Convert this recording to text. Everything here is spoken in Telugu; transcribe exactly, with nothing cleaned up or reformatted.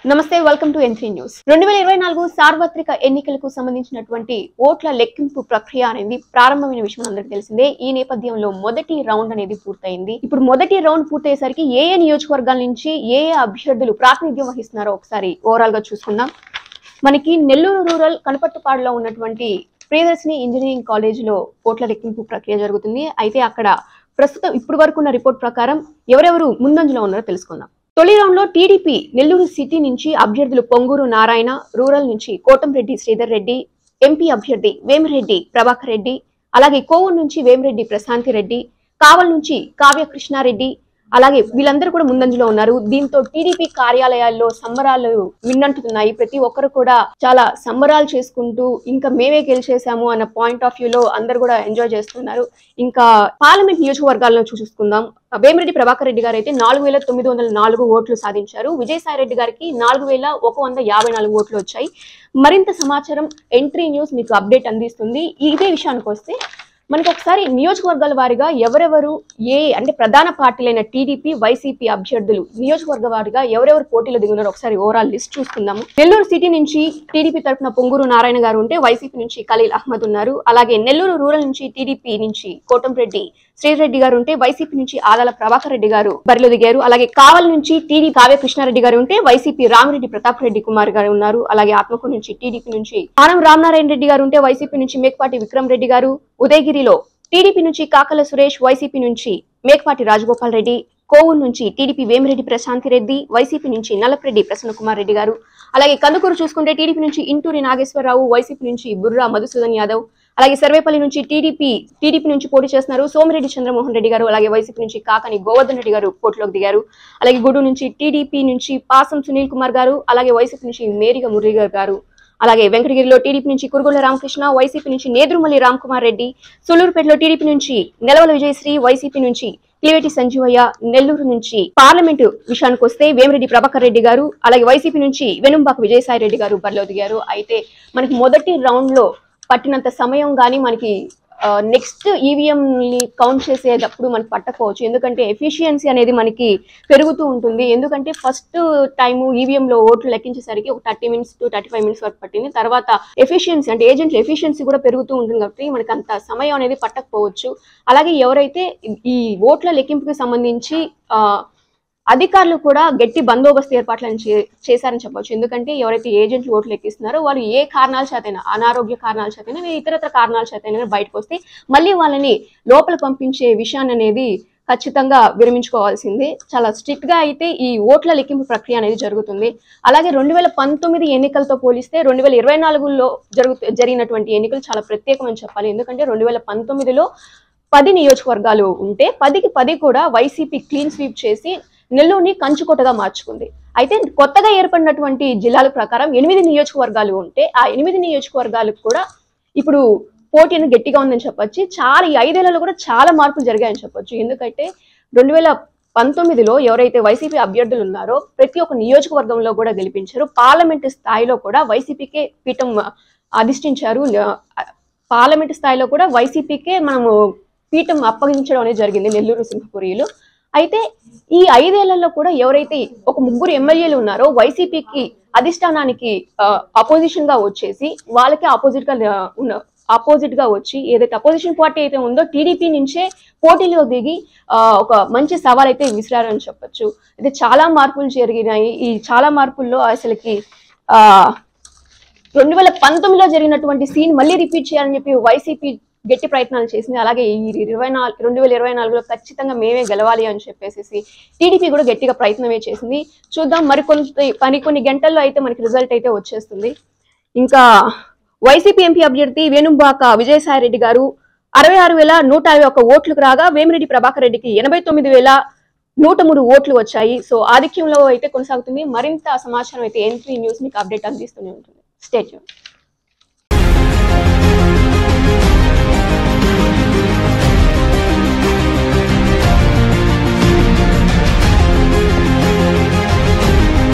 నమస్తే welcome to N three news. రెండు వేల ఇరవై నాలుగు సార్వత్రిక ఎన్నికలకు సంబంధించినటువంటి ఓట్ల లెక్కింపు ప్రక్రియ అనేది ప్రారంభమైన విషయం అందరికీ తెలిసిందే. ఈ నేపథ్యంలో మొదటి రౌండ్ అనేది పూర్తయింది. ఇప్పుడు మొదటి రౌండ్ పూర్తయ్యేసరికి ఏ ఏ నియోజకవర్గాల నుంచి ఏ ఏ అభ్యర్థులు ప్రాతినిధ్యం వహిస్తున్నారో ఒకసారి ఓవరాల్ గా చూసుకుందాం. మనకి నెల్లూరు రూరల్ కనపట్టుపాడులో ఉన్నటువంటి ప్రియదర్శిని ఇంజనీరింగ్ కాలేజీలో ఓట్ల లెక్కింపు ప్రక్రియ జరుగుతుంది. అయితే అక్కడ ప్రస్తుతం ఇప్పుడు వరకు ఉన్న రిపోర్ట్ ప్రకారం ఎవరెవరు ముందంజలో ఉన్నారో తెలుసుకుందాం. తొలి రౌండ్ లో టీడీపీ నెల్లూరు సిటీ నుంచి అభ్యర్థులు పొంగూరు నారాయణ, రూరల్ నుంచి కోటంరెడ్డి శ్రీధర్ రెడ్డి, ఎంపీ అభ్యర్థి వేమిరెడ్డి ప్రభాకర్ రెడ్డి, అలాగే కోవూరు నుంచి వేమిరెడ్డి ప్రశాంతి రెడ్డి, కావల్ నుంచి కావ్య కృష్ణారెడ్డి, అలాగే వీళ్ళందరూ కూడా ముందంజలో ఉన్నారు. దీంతో టీడీపీ కార్యాలయాల్లో సంబరాలు విన్నంటున్నాయి. ప్రతి ఒక్కరు కూడా చాలా సంబరాలు చేసుకుంటూ ఇంకా మేమే గెలిచేసాము అన్న పాయింట్ ఆఫ్ వ్యూలో అందరు కూడా ఎంజాయ్ చేస్తున్నారు. ఇంకా పార్లమెంట్ నియోజకవర్గాల్లో చూసుకుందాం. వేమిరెడ్డి ప్రభాకర్ రెడ్డి గారు అయితే నాలుగు వేల తొమ్మిది వందల నాలుగు ఓట్లు సాధించారు. విజయసాయి రెడ్డి గారికి నాలుగు వేల ఒక వంద యాభై నాలుగు ఓట్లు వచ్చాయి. మరింత సమాచారం ఎంట్రీ న్యూస్ మీకు అప్డేట్ అందిస్తుంది. ఇదే విషయానికి వస్తే మనకి ఒకసారి నియోజకవర్గాల వారిగా ఎవరెవరు ఏ అంటే ప్రధాన పార్టీలైన టీడీపీ వైసీపీ అభ్యర్థులు నియోజకవర్గ వారిగా ఎవరెవరు పోటీలో దిగున్నారో ఒకసారి ఓవరాల్ లిస్ట్ చూసుకుందాము. నెల్లూరు సిటీ నుంచి టీడీపీ తరఫున పొంగూరు నారాయణ గారు ఉంటే వైసీపీ నుంచి ఖలీల్ అహ్మద్ ఉన్నారు. అలాగే నెల్లూరు రూరల్ నుంచి టీడీపీ నుంచి కోటంరెడ్డి శ్రీరెడ్డి గారు ఉంటే వైసీపీ నుంచి ఆదాల ప్రభాకర్ రెడ్డి గారు బరిలో దిగారు. అలాగే కావల్ నుంచి టీడీ కావ్య కృష్ణారెడ్డి గారు ఉంటే వైసీపీ రామిరెడ్డి ప్రతాప్ రెడ్డి కుమార్ గారు ఉన్నారు. అలాగే ఆత్మకూరు నుంచి టీడీపీ నుంచి ఆనం రామనారాయణ రెడ్డి గారు ఉంటే వైసీపీ నుంచి మేకపాటి విక్రమ్ రెడ్డి గారు, ఉదయగిరిలో టీడీపీ నుంచి కాకల సురేష్, వైసీపీ నుంచి మేకపాటి రాజగోపాల్ రెడ్డి, కోవూరు నుంచి టీడీపీ వేమిరెడ్డి ప్రశాంతి రెడ్డి, వైసీపీ నుంచి నల్లపరెడ్డి ప్రసన్న కుమార్ రెడ్డి గారు, అలాగే కందుకూరు చూసుకుంటే టీడీపీ నుంచి ఇంటూరి నాగేశ్వరరావు, వైసీపీ నుంచి బుర్రా మధుసూదన్ యాదవ్, అలాగే సర్వేపల్లి నుంచి టీడీపీ టీడీపీ నుంచి పోటీ చేస్తున్నారు సోమిరెడ్డి చంద్రమోహన్ రెడ్డి గారు, అలాగే వైసీపీ నుంచి కాకని గోవర్ధన్ రెడ్డి గారు పోటీలోకి దిగారు. అలాగే గూడూరు నుంచి టీడీపీ నుంచి పాసం సునీల్ కుమార్ గారు, అలాగే వైసీపీ నుంచి మేరిగ మురళీధర్ గారు, అలాగే వెంకటగిరిలో టీడీపీ నుంచి కురుగుల రామకృష్ణ, వైసీపీ నుంచి నేదురుమల్లి రామ్ కుమార్ రెడ్డి, సూలూరుపేటలో టీడీపీ నుంచి నెలవల విజయశ్రీ, వైసీపీ నుంచి క్లివేటి సంజీవయ్య, నెల్లూరు నుంచి పార్లమెంటు విషయానికి వస్తే వేమిరెడ్డి ప్రభాకర్ రెడ్డి గారు, అలాగే వైసీపీ నుంచి వెనుంబాక విజయసాయి రెడ్డి గారు బరిలో దిగారు. అయితే మనకి మొదటి రౌండ్ లో పట్టినంత సమయం కానీ మనకి నెక్స్ట్ ఈవీఎం ని కౌంట్ చేసేటప్పుడు మనకి పట్టకపోవచ్చు. ఎందుకంటే ఎఫిషియన్సీ అనేది మనకి పెరుగుతూ ఉంటుంది. ఎందుకంటే ఫస్ట్ టైము ఈవీఎం లో ఓట్లు లెక్కించేసరికి ఒక thirty minutes to thirty five minutes వరకు పట్టింది. తర్వాత ఎఫిషియన్సీ అంటే ఏజెంట్ల ఎఫిషియన్సీ కూడా పెరుగుతూ ఉంటుంది కాబట్టి మనకి అంత సమయం అనేది పట్టకపోవచ్చు. అలాగే ఎవరైతే ఈ ఓట్ల లెక్కింపుకి సంబంధించి ఆ అధికారులు కూడా గట్టి బందోబస్తు ఏర్పాట్లను చేశారని చెప్పొచ్చు. ఎందుకంటే ఎవరైతే ఏజెంట్లు ఓట్లు ఎక్కిస్తున్నారో వాళ్ళు ఏ కారణాల చేతైనా, అనారోగ్య కారణాల చేతైనా, ఇతరత్ర కారణాల చేతైనా బయటకు వస్తే మళ్ళీ వాళ్ళని లోపల పంపించే విషయాన్ని అనేది ఖచ్చితంగా విరమించుకోవాల్సిందే. చాలా స్ట్రిక్ట్ గా అయితే ఈ ఓట్ల లెక్కింపు ప్రక్రియ అనేది జరుగుతుంది. అలాగే రెండు వేల పంతొమ్మిది ఎన్నికలతో పోలిస్తే రెండు వేల ఇరవై నాలుగులో జరుగు జరిగినటువంటి ఎన్నికలు చాలా ప్రత్యేకమని చెప్పాలి. ఎందుకంటే రెండు వేల పంతొమ్మిదిలో పది నియోజకవర్గాలు ఉంటే పదికి పది కూడా వైసీపీ క్లీన్ స్వీప్ చేసి నెల్లూరుని కంచుకోటగా మార్చుకుంది. అయితే కొత్తగా ఏర్పడినటువంటి జిల్లాల ప్రకారం ఎనిమిది నియోజకవర్గాలు ఉంటే ఆ ఎనిమిది నియోజకవర్గాలకు కూడా ఇప్పుడు పోటీ అనేది గట్టిగా ఉందని చెప్పొచ్చు. చాలా ఈ ఐదేళ్లలో కూడా చాలా మార్పులు జరిగాయని చెప్పొచ్చు. ఎందుకంటే రెండు వేల పంతొమ్మిదిలో ఎవరైతే వైసీపీ అభ్యర్థులు ఉన్నారో ప్రతి ఒక్క నియోజకవర్గంలో కూడా గెలిపించారు. పార్లమెంటు స్థాయిలో కూడా వైసీపీకే పీఠం అధిష్ఠించారు. పార్లమెంటు స్థాయిలో కూడా వైసీపీకే మనము పీఠం అప్పగించడం అనేది జరిగింది నెల్లూరు సింహపురిలో. అయితే ఈ ఐదేళ్లలో కూడా ఎవరైతే ఒక ముగ్గురు ఎమ్మెల్యేలు ఉన్నారో వైసీపీకి అధిష్టానానికి అపోజిషన్ గా వచ్చేసి వాళ్ళకి ఆపోజిట్ గా ఉన్న ఆపోజిట్ గా వచ్చి ఏదైతే అపోజిషన్ పార్టీ అయితే ఉందో టీడీపీ నుంచే పోటీలో దిగి ఆ ఒక మంచి సవాల్ అయితే విసిరారని చెప్పొచ్చు. అయితే చాలా మార్పులు జరిగినాయి. ఈ చాలా మార్పుల్లో అసలుకి ఆ రెండు వేల పంతొమ్మిదిలో జరిగినటువంటి సీన్ మళ్ళీ రిపీట్ చేయాలని చెప్పి వైసీపీ గట్టి ప్రయత్నాలు చేసింది. అలాగే ఈ ఇరవై నాలుగు రెండు వేల ఇరవై నాలుగులో ఖచ్చితంగా మేమే గెలవాలి అని చెప్పేసి టీడీపీ కూడా గట్టిగా ప్రయత్నమే చేసింది. చూద్దాం మరికొంత పని కొన్ని గంటల్లో అయితే మనకి రిజల్ట్ అయితే వచ్చేస్తుంది. ఇంకా వైసీపీ ఎంపీ అభ్యర్థి వేణుంబాక విజయసాయి రెడ్డి గారు అరవై ఆరు వేల నూట అరవై ఒక్క ఓట్లకు రాగా వేమిరెడ్డి ప్రభాకర్ రెడ్డికి ఎనభై తొమ్మిది వేల నూట మూడు ఓట్లు వచ్చాయి. సో ఆధిక్యంలో అయితే కొనసాగుతుంది. మరింత సమాచారం అయితే ఎన్ త్రీ న్యూస్ మీకు అప్డేట్ అందిస్తూనే ఉంటుంది. Stay tune.